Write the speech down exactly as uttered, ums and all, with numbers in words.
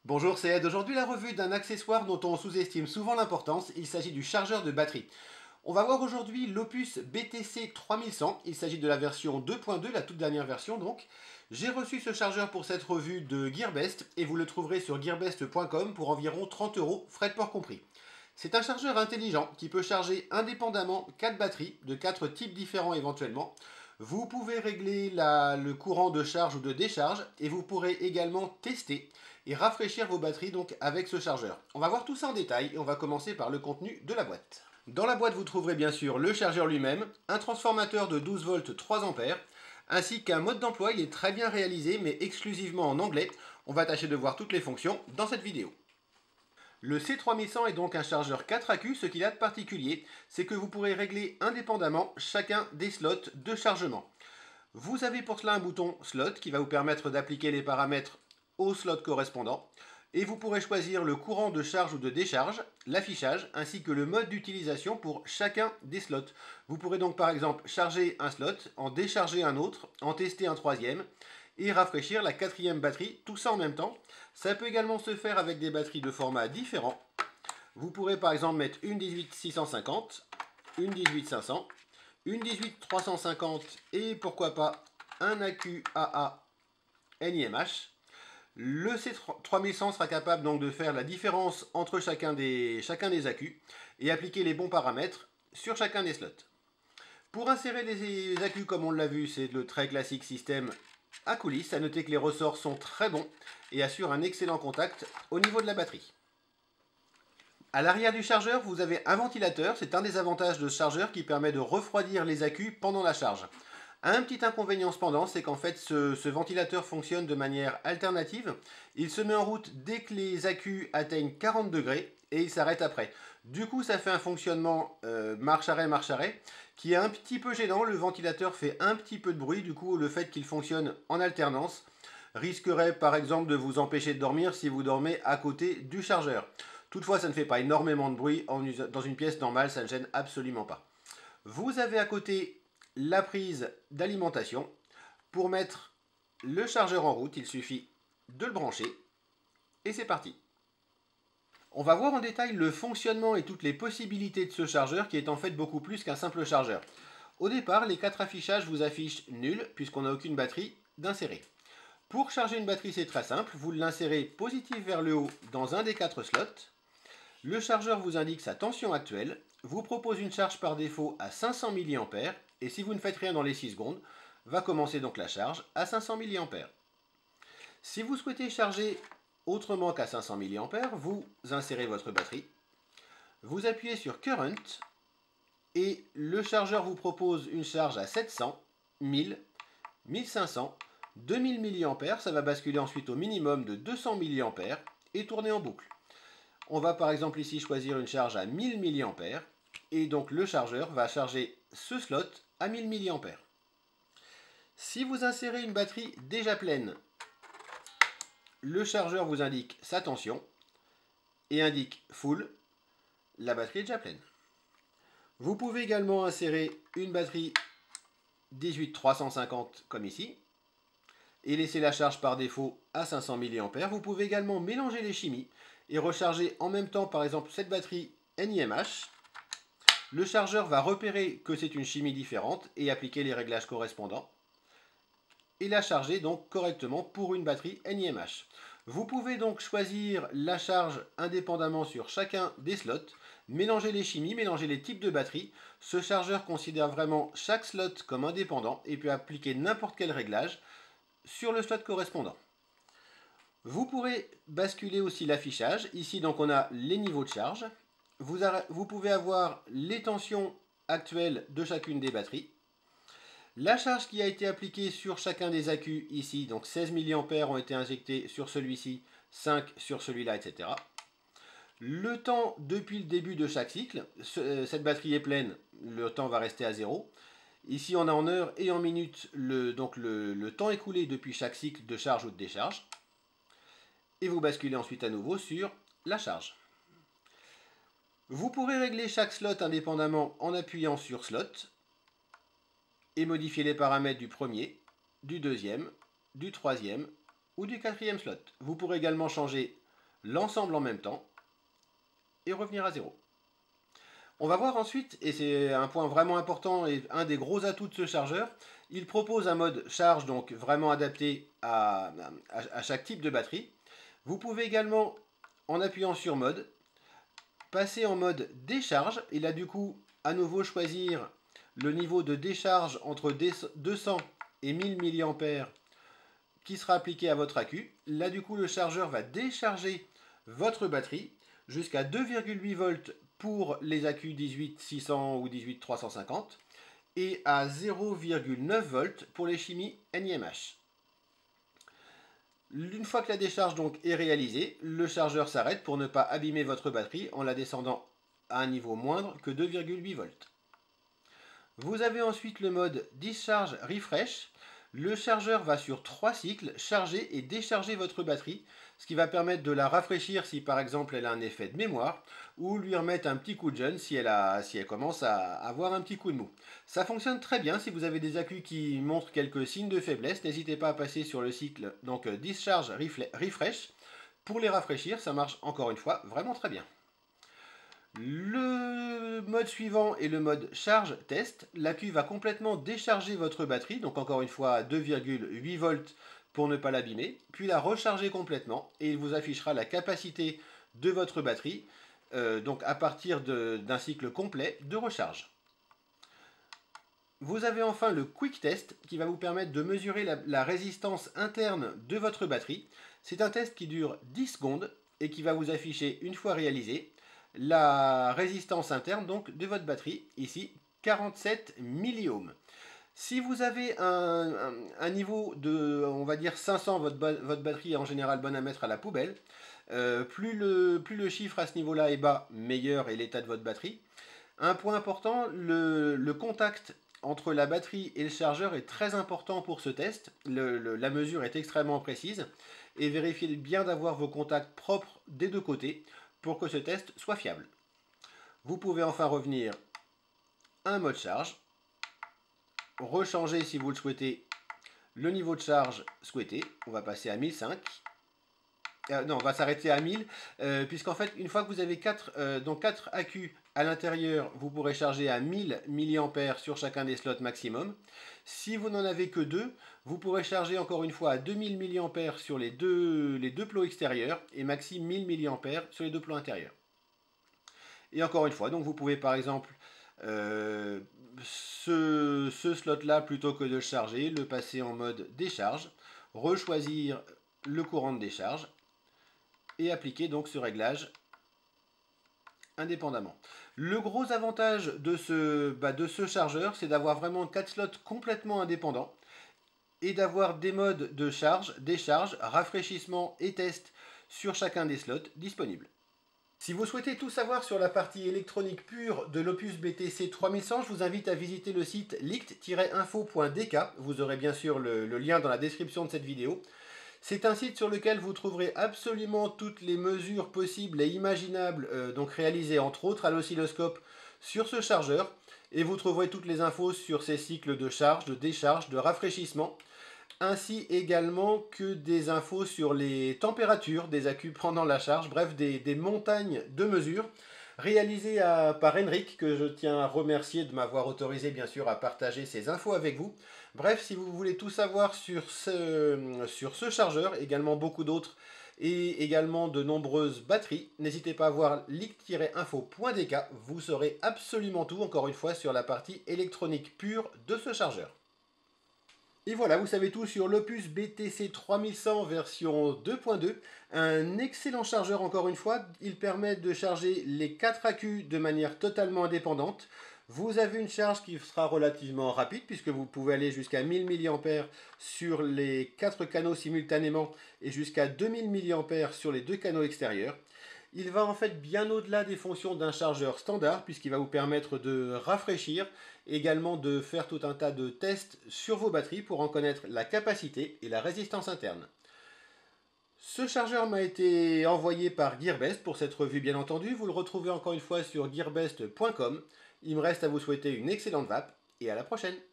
Bonjour, c'est Ed. Aujourd'hui, la revue d'un accessoire dont on sous-estime souvent l'importance. Il s'agit du chargeur de batterie. On va voir aujourd'hui l'Opus B T C trois mille cent. Il s'agit de la version deux point deux, la toute dernière version donc. J'ai reçu ce chargeur pour cette revue de Gearbest et vous le trouverez sur gearbest point com pour environ trente euros, frais de port compris. C'est un chargeur intelligent qui peut charger indépendamment quatre batteries de quatre types différents éventuellement. Vous pouvez régler la- le courant de charge ou de décharge et vous pourrez également tester et rafraîchir vos batteries donc avec ce chargeur. On va voir tout ça en détail et on va commencer par le contenu de la boîte. Dans la boîte, vous trouverez bien sûr le chargeur lui-même, un transformateur de douze volts trois ampères, ainsi qu'un mode d'emploi. Il est très bien réalisé mais exclusivement en anglais. On va tâcher de voir toutes les fonctions dans cette vidéo. Le C trois mille cent est donc un chargeur quatre accus. Ce qu'il a de particulier, c'est que vous pourrez régler indépendamment chacun des slots de chargement. Vous avez pour cela un bouton slot qui va vous permettre d'appliquer les paramètres au slot correspondant. Et vous pourrez choisir le courant de charge ou de décharge, l'affichage, ainsi que le mode d'utilisation pour chacun des slots. Vous pourrez donc par exemple charger un slot, en décharger un autre, en tester un troisième, et rafraîchir la quatrième batterie, tout ça en même temps. Ça peut également se faire avec des batteries de format différents. Vous pourrez par exemple mettre une dix-huit six cent cinquante, une dix-huit cinq cents, une dix-huit trois cent cinquante et pourquoi pas un accu A A N I M H. Le C trois mille cent sera capable donc de faire la différence entre chacun des, chacun des accus et appliquer les bons paramètres sur chacun des slots. Pour insérer les accus, comme on l'a vu, c'est le très classique système à coulisses. À noter que les ressorts sont très bons et assurent un excellent contact au niveau de la batterie. À l'arrière du chargeur, vous avez un ventilateur. C'est un des avantages de ce chargeur qui permet de refroidir les accus pendant la charge. Un petit inconvénient cependant, c'est qu'en fait ce, ce ventilateur fonctionne de manière alternative. Il se met en route dès que les accus atteignent quarante degrés et il s'arrête après. Du coup, ça fait un fonctionnement euh, marche-arrêt, marche-arrêt, qui est un petit peu gênant. Le ventilateur fait un petit peu de bruit. Du coup, le fait qu'il fonctionne en alternance risquerait par exemple de vous empêcher de dormir si vous dormez à côté du chargeur. Toutefois, ça ne fait pas énormément de bruit. Dans une pièce normale, ça ne gêne absolument pas. Vous avez à côté la prise d'alimentation. Pour mettre le chargeur en route, il suffit de le brancher et c'est parti. On va voir en détail le fonctionnement et toutes les possibilités de ce chargeur qui est en fait beaucoup plus qu'un simple chargeur. Au départ, les quatre affichages vous affichent nul puisqu'on n'a aucune batterie d'insérer. Pour charger une batterie, c'est très simple. Vous l'insérez positif vers le haut dans un des quatre slots. Le chargeur vous indique sa tension actuelle, vous propose une charge par défaut à cinq cents milliampères et si vous ne faites rien dans les six secondes, va commencer donc la charge à cinq cents milliampères. Si vous souhaitez charger autrement qu'à cinq cents milliampères, vous insérez votre batterie, vous appuyez sur Current et le chargeur vous propose une charge à sept cents, mille, mille cinq cents, deux mille milliampères. Ça va basculer ensuite au minimum de deux cents milliampères et tourner en boucle. On va par exemple ici choisir une charge à mille milliampères et donc le chargeur va charger ce slot à mille milliampères. Si vous insérez une batterie déjà pleine, le chargeur vous indique sa tension et indique full, la batterie est déjà pleine. Vous pouvez également insérer une batterie dix-huit trois cent cinquante comme ici et laisser la charge par défaut à cinq cents milliampères. Vous pouvez également mélanger les chimies et recharger en même temps par exemple cette batterie N I M H. Le chargeur va repérer que c'est une chimie différente et appliquer les réglages correspondants et la charger donc correctement pour une batterie N I M H. Vous pouvez donc choisir la charge indépendamment sur chacun des slots, mélanger les chimies, mélanger les types de batteries. Ce chargeur considère vraiment chaque slot comme indépendant et peut appliquer n'importe quel réglage sur le slot correspondant. Vous pourrez basculer aussi l'affichage. Ici, donc, on a les niveaux de charge. Vous, vous pouvez avoir les tensions actuelles de chacune des batteries. La charge qui a été appliquée sur chacun des accus ici, donc seize milliampères ont été injectés sur celui-ci, cinq sur celui-là, et cetera. Le temps depuis le début de chaque cycle, cette batterie est pleine, le temps va rester à zéro. Ici, on a en heures et en minutes le, donc le, le temps écoulé depuis chaque cycle de charge ou de décharge. Et vous basculez ensuite à nouveau sur la charge. Vous pourrez régler chaque slot indépendamment en appuyant sur slot et modifier les paramètres du premier, du deuxième, du troisième ou du quatrième slot. Vous pourrez également changer l'ensemble en même temps et revenir à zéro. On va voir ensuite, et c'est un point vraiment important et un des gros atouts de ce chargeur, il propose un mode charge, donc vraiment adapté à, à, à chaque type de batterie. Vous pouvez également, en appuyant sur mode, passer en mode décharge. Il a du coup à nouveau choisir le niveau de décharge entre deux cents et mille milliampères qui sera appliqué à votre accu. Là du coup le chargeur va décharger votre batterie jusqu'à deux virgule huit volts pour les accus dix-huit six cents ou dix-huit trois cent cinquante et à zéro virgule neuf volts pour les Shimi N I M H. Une fois que la décharge donc est réalisée, le chargeur s'arrête pour ne pas abîmer votre batterie en la descendant à un niveau moindre que deux virgule huit volts. Vous avez ensuite le mode Discharge Refresh. Le chargeur va sur trois cycles charger et décharger votre batterie, ce qui va permettre de la rafraîchir si par exemple elle a un effet de mémoire, ou lui remettre un petit coup de jeune si elle, a, si elle commence à avoir un petit coup de mou. Ça fonctionne très bien si vous avez des accus qui montrent quelques signes de faiblesse. N'hésitez pas à passer sur le cycle donc Discharge Refresh. Pour les rafraîchir, ça marche encore une fois vraiment très bien. Le mode suivant est le mode charge test. L'accu va complètement décharger votre batterie, donc encore une fois à deux virgule huit volts pour ne pas l'abîmer, puis la recharger complètement et il vous affichera la capacité de votre batterie, euh, donc à partir d'un cycle complet de recharge. Vous avez enfin le quick test qui va vous permettre de mesurer la, la résistance interne de votre batterie. C'est un test qui dure dix secondes et qui va vous afficher une fois réalisé la résistance interne donc de votre batterie, ici quarante-sept milliohms. Si vous avez un, un, un niveau de, on va dire cinq cents, votre, votre batterie est en général bonne à mettre à la poubelle. Euh, plus, le, plus le chiffre à ce niveau-là est bas, meilleur est l'état de votre batterie. Un point important, le, le contact entre la batterie et le chargeur est très important pour ce test. Le, le, la mesure est extrêmement précise et vérifiez bien d'avoir vos contacts propres des deux côtés pour que ce test soit fiable. Vous pouvez enfin revenir à un mode charge, rechanger si vous le souhaitez le niveau de charge souhaité. On va passer à mille cinq. Euh, non, on va s'arrêter à mille, euh, puisqu'en fait, une fois que vous avez quatre, euh, donc quatre accus à l'intérieur, vous pourrez charger à mille milliampères sur chacun des slots maximum. Si vous n'en avez que deux, vous pourrez charger encore une fois à deux mille milliampères sur les deux, les deux plots extérieurs et maxi mille milliampères sur les deux plots intérieurs. Et encore une fois, donc vous pouvez par exemple euh, ce, ce slot-là, plutôt que de le charger, le passer en mode décharge, rechoisir le courant de décharge et appliquer donc ce réglage indépendamment. Le gros avantage de ce, bah de ce chargeur, c'est d'avoir vraiment quatre slots complètement indépendants et d'avoir des modes de charge, décharge, rafraîchissement et test sur chacun des slots disponibles. Si vous souhaitez tout savoir sur la partie électronique pure de l'Opus B T C trois mille cent, je vous invite à visiter le site lict tiret info point d k. Vous aurez bien sûr le, le lien dans la description de cette vidéo. C'est un site sur lequel vous trouverez absolument toutes les mesures possibles et imaginables, euh, donc réalisées entre autres à l'oscilloscope sur ce chargeur. Et vous trouverez toutes les infos sur ces cycles de charge, de décharge, de rafraîchissement, ainsi également que des infos sur les températures des accus pendant la charge, bref des, des montagnes de mesures réalisées à, par Henrik, que je tiens à remercier de m'avoir autorisé bien sûr à partager ces infos avec vous. Bref, si vous voulez tout savoir sur ce, sur ce chargeur, également beaucoup d'autres et également de nombreuses batteries, n'hésitez pas à voir lict tiret info point d k, vous saurez absolument tout encore une fois sur la partie électronique pure de ce chargeur. Et voilà, vous savez tout sur l'Opus B T C trois mille cent version deux point deux. Un excellent chargeur encore une fois. Il permet de charger les quatre accus de manière totalement indépendante. Vous avez une charge qui sera relativement rapide puisque vous pouvez aller jusqu'à mille milliampères sur les quatre canaux simultanément et jusqu'à deux mille milliampères sur les deux canaux extérieurs. Il va en fait bien au-delà des fonctions d'un chargeur standard puisqu'il va vous permettre de rafraîchir, également de faire tout un tas de tests sur vos batteries pour en connaître la capacité et la résistance interne. Ce chargeur m'a été envoyé par Gearbest pour cette revue bien entendu. Vous le retrouvez encore une fois sur gearbest point com. Il me reste à vous souhaiter une excellente vape et à la prochaine.